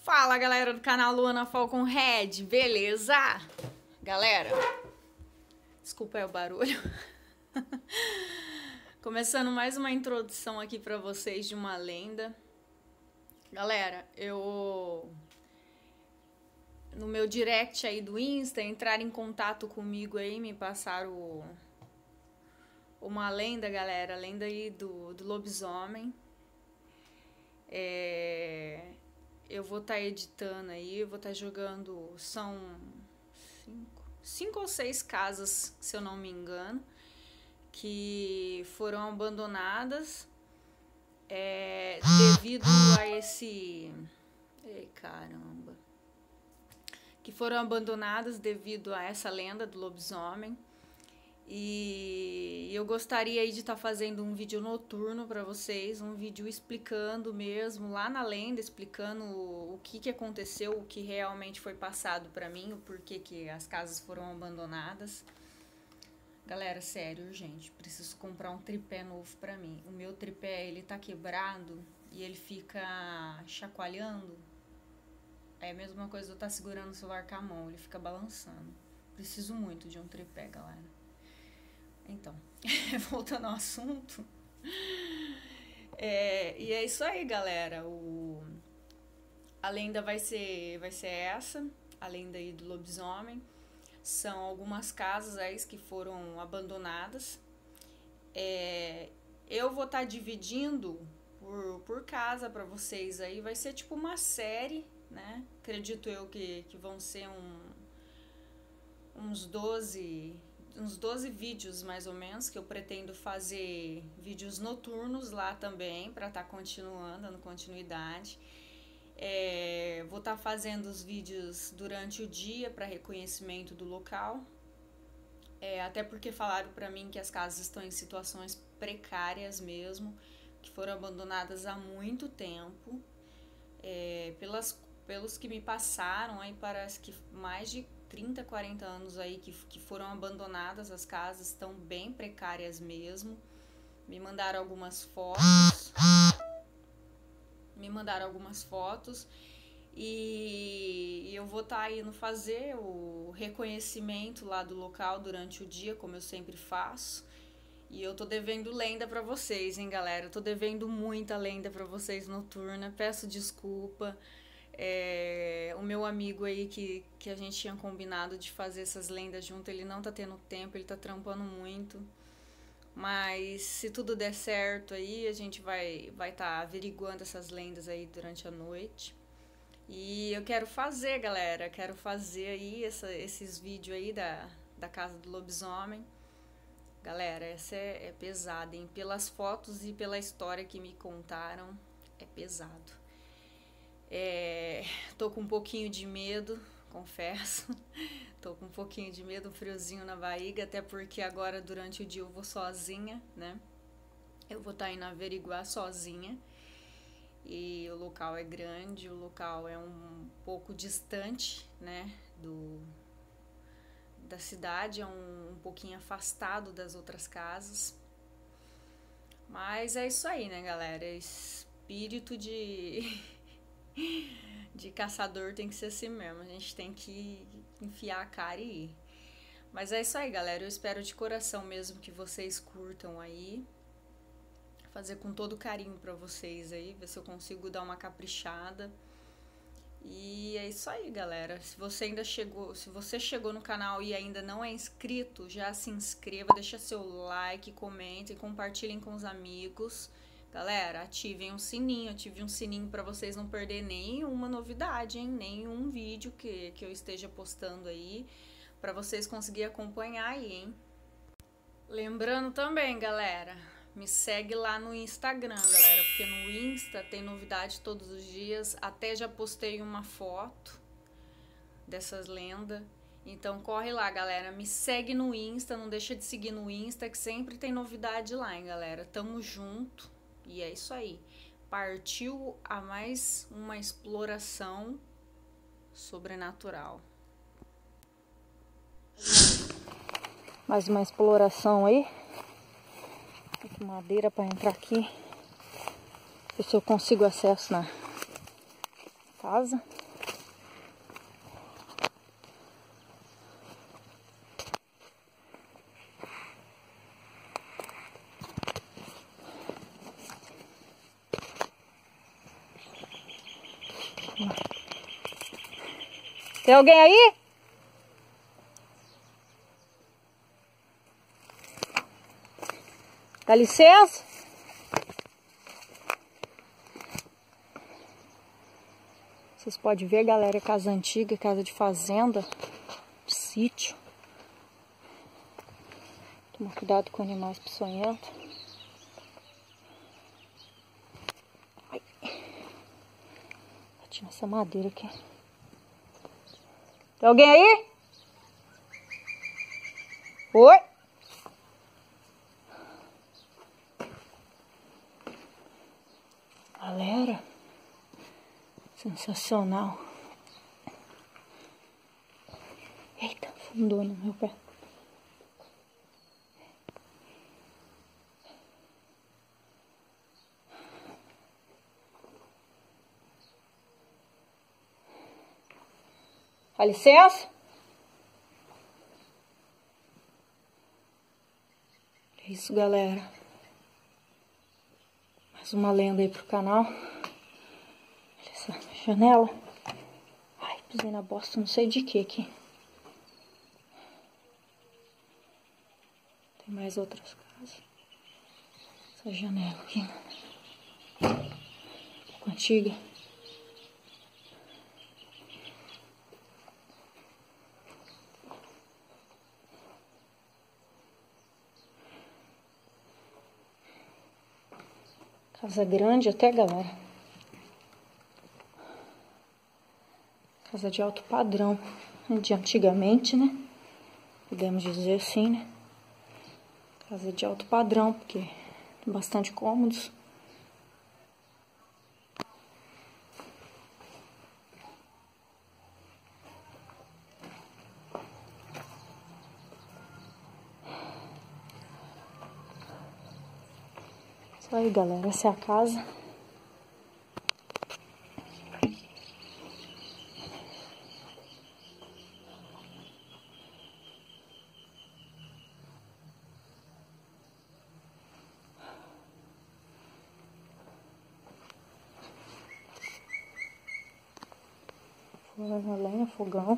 Fala, galera do canal Luana Falcon Red, beleza? Galera, desculpa aí o barulho. Começando mais uma introdução aqui pra vocês de uma lenda. Galera, no meu direct aí do Insta, entraram em contato comigo aí, me passaram uma lenda, galera, a lenda aí do lobisomem. Eu vou estar editando aí, eu vou estar jogando, são cinco ou seis casas, se eu não me engano, que foram abandonadas devido a esse... Ei, caramba! Que foram abandonadas devido a essa lenda do lobisomem. E eu gostaria aí de estar fazendo um vídeo noturno para vocês, um vídeo explicando mesmo, lá na lenda, explicando o que aconteceu, o que realmente foi passado para mim, o porquê que as casas foram abandonadas. Galera, sério, urgente, preciso comprar um tripé novo para mim. O meu tripé, ele tá quebrado e ele fica chacoalhando. É a mesma coisa de eu estar segurando o celular com a mão, ele fica balançando. Preciso muito de um tripé, galera. Então, voltando ao assunto, e é isso aí, galera. A lenda vai ser essa, a lenda aí do lobisomem. São algumas casas aí que foram abandonadas. Eu vou estar dividindo por casa para vocês aí. Vai ser tipo uma série, né? Acredito eu que vão ser uns 12 vídeos mais ou menos, que eu pretendo fazer vídeos noturnos lá também, para estar dando continuidade. Vou estar fazendo os vídeos durante o dia para reconhecimento do local, até porque falaram para mim que as casas estão em situações precárias mesmo, que foram abandonadas há muito tempo. Pelos que me passaram, aí parece que mais de 30, 40 anos aí que foram abandonadas as casas, estão bem precárias mesmo. Me mandaram algumas fotos e eu vou estar indo fazer o reconhecimento lá do local durante o dia, como eu sempre faço. E eu tô devendo lenda pra vocês, hein, galera? Eu tô devendo muita lenda pra vocês noturna, peço desculpa. O meu amigo aí que a gente tinha combinado de fazer essas lendas junto, ele não tá tendo tempo, ele tá trampando muito. Mas se tudo der certo aí, a gente vai tá averiguando essas lendas aí durante a noite. E eu quero fazer, galera, aí esses vídeos aí da casa do lobisomem. Galera, essa é pesada, hein? Pelas fotos e pela história que me contaram, é pesado. Tô com um pouquinho de medo, confesso. Tô com um pouquinho de medo, um friozinho na barriga, até porque agora durante o dia eu vou sozinha, né? Eu vou estar indo averiguar sozinha. E o local é grande, o local é um pouco distante, né, da cidade, é um pouquinho afastado das outras casas. Mas é isso aí, né, galera? Espírito de caçador tem que ser assim mesmo, a gente tem que enfiar a cara e ir. Mas é isso aí, galera, eu espero de coração mesmo que vocês curtam aí, fazer com todo carinho pra vocês aí, ver se eu consigo dar uma caprichada. E é isso aí, galera. Se você chegou no canal e ainda não é inscrito, já se inscreva, deixa seu like, comentem, compartilhem com os amigos. Galera, ativem um sininho para vocês não perderem nenhuma novidade, hein? Nenhum vídeo que eu esteja postando aí, para vocês conseguirem acompanhar aí, hein? Lembrando também, galera, me segue lá no Instagram, galera, porque no Insta tem novidade todos os dias. Até já postei uma foto dessas lendas. Então corre lá, galera, me segue no Insta, não deixa de seguir no Insta, que sempre tem novidade lá, hein, galera. Tamo junto. E é isso aí. Partiu a mais uma exploração sobrenatural. Mais uma exploração aí. Tem madeira para entrar aqui. Ver se eu consigo acesso na casa. Tem alguém aí? Dá licença? Vocês podem ver, galera, é casa antiga, casa de fazenda, de sítio. Toma cuidado com animais peçonhentos. Ai. Tinha essa madeira aqui. Tem alguém aí? Oi? Galera, sensacional. Eita, fundou no meu pé. Dá licença? É isso, galera. Mais uma lenda aí pro canal. Olha essa janela. Ai, pisei na bosta, não sei de que aqui. Tem mais outras casas. Essa janela aqui. Um pouco antiga. Casa grande até, galera. Casa de alto padrão. De antigamente, né? Podemos dizer assim, né? Casa de alto padrão, porque tem bastante cômodos. Isso aí, galera. Essa é a casa. Forno a lenha, fogão.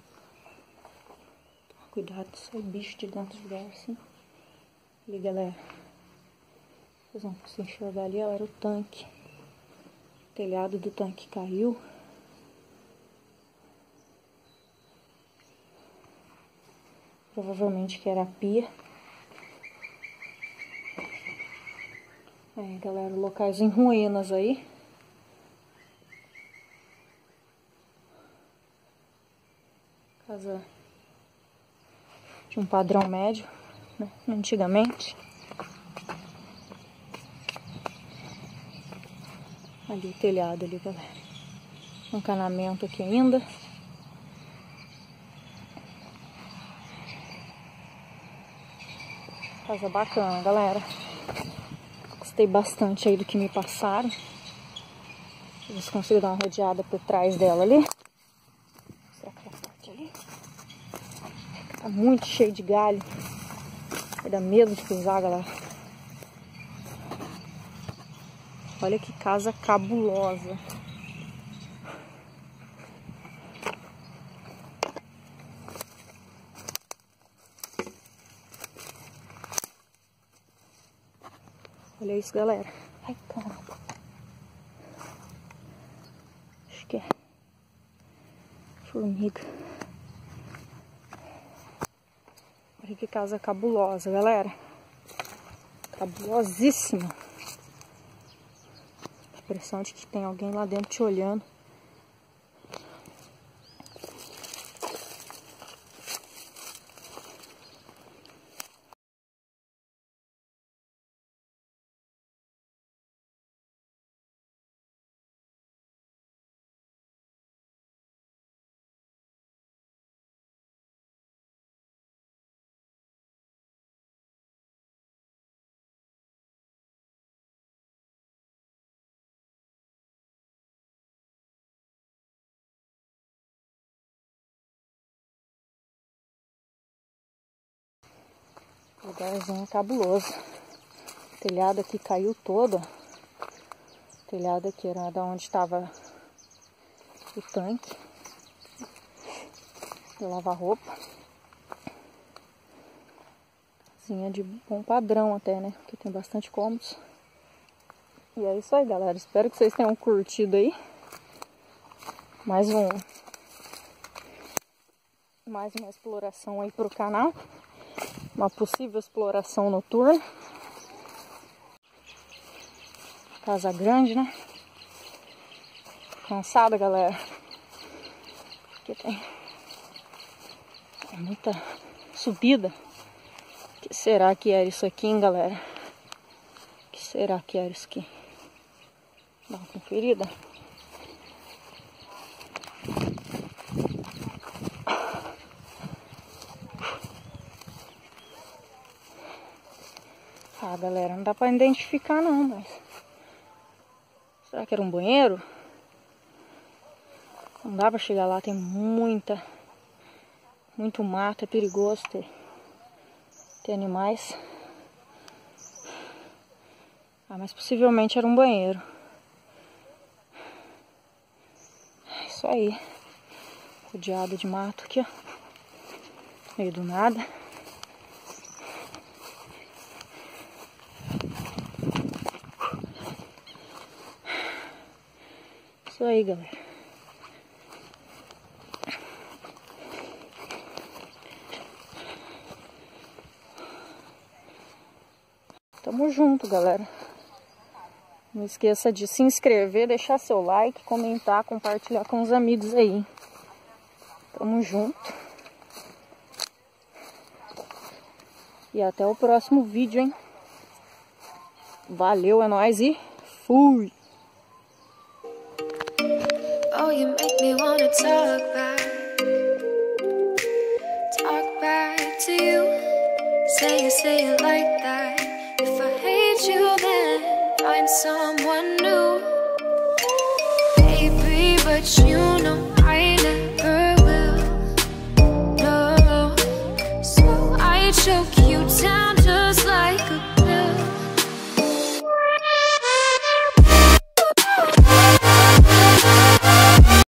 Cuidado, sai bicho de dentro de lugar assim. Ali, galera. Vocês vão conseguir enxergar ali, ó, era o tanque. O telhado do tanque caiu. Provavelmente que era a pia. É, galera, locais em ruínas aí. Casa de um padrão médio, né? Antigamente. Ali o telhado ali, galera. Um encanamento aqui ainda. Casa bacana, galera. Gostei bastante aí do que me passaram. Vocês conseguiram dar uma rodeada por trás dela ali. Será que tá forte ali? Tá muito cheio de galho. Vai dar medo de pisar, galera. Olha que casa cabulosa. Olha isso, galera. Ai, caramba. Acho que é formiga. Olha que casa cabulosa, galera. Cabulosíssima. A impressão de que tem alguém lá dentro te olhando. Lugarzinho cabuloso. O telhado aqui caiu todo. O telhado aqui era da onde estava o tanque de lavar roupa. Casinha de bom padrão até, né? Porque tem bastante cômodos. E é isso aí, galera. Espero que vocês tenham curtido aí. Mais uma exploração aí pro canal. Uma possível exploração noturna. Casa grande, né? Cansada, galera. Aqui tem muita subida. O que será que era isso aqui, hein, galera? O que será que era isso aqui? Dá uma conferida. Ah, galera, não dá pra identificar não, mas... Será que era um banheiro? Não dá pra chegar lá, tem muito mato, é perigoso ter animais. Ah, mas possivelmente era um banheiro. É isso aí. Rodeado de mato aqui, ó. Meio do nada. Isso aí, galera. Tamo junto, galera. Não esqueça de se inscrever, deixar seu like, comentar, compartilhar com os amigos aí. Tamo junto. E até o próximo vídeo, hein? Valeu, é nóis e fui! Oh, you make me wanna talk back to you. Say it like that. If I hate you, then find someone new. Baby, but you know I never will. No, so I choke you.